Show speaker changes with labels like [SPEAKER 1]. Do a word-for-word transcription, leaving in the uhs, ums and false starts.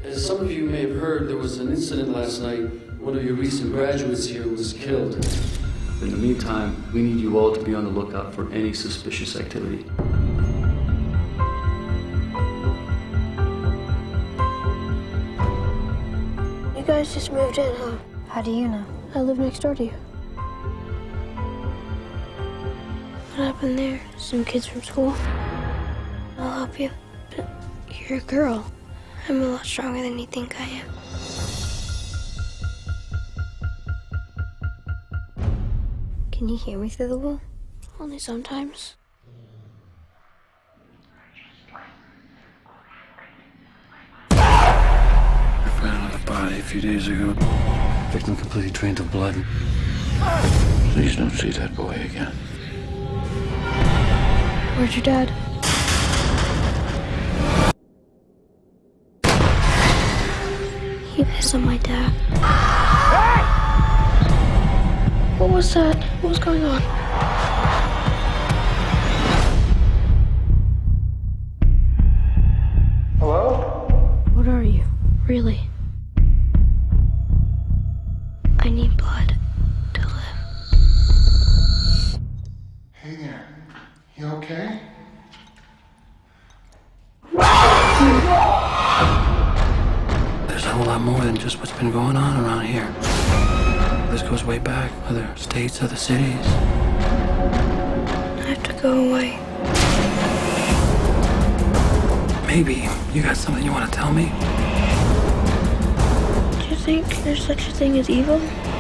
[SPEAKER 1] As some of you may have heard, there was an incident last night. One of your recent graduates here was killed. In the meantime, we need you all to be on the lookout for any suspicious activity.
[SPEAKER 2] You guys just moved in, huh?
[SPEAKER 3] How do you know?
[SPEAKER 2] I live next door to you. What happened there? Some kids from school? I'll help you. But you're a girl. I'm a lot stronger than you think I am.
[SPEAKER 3] Can you hear me through the wall?
[SPEAKER 2] Only sometimes.
[SPEAKER 1] I found a body a few days ago. Victim completely drained of blood. Please don't see that boy again.
[SPEAKER 2] Where's your dad? You pissed on my dad. What was that? What was going on?
[SPEAKER 4] Hello?
[SPEAKER 2] What are you, really? I need blood to live.
[SPEAKER 4] Hey there. You okay?
[SPEAKER 1] There's a whole lot more than just what's been going on around here. This goes way back, other states, other cities.
[SPEAKER 2] I have to go away.
[SPEAKER 1] Maybe you got something you want to tell me?
[SPEAKER 2] Do you think there's such a thing as evil?